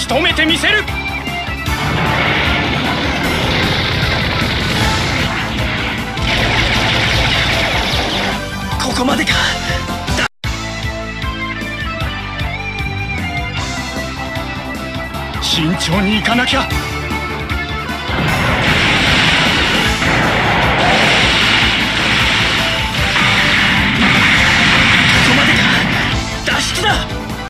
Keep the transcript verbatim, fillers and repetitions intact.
仕留めてみせる。ここまでか。慎重に行かなきゃ。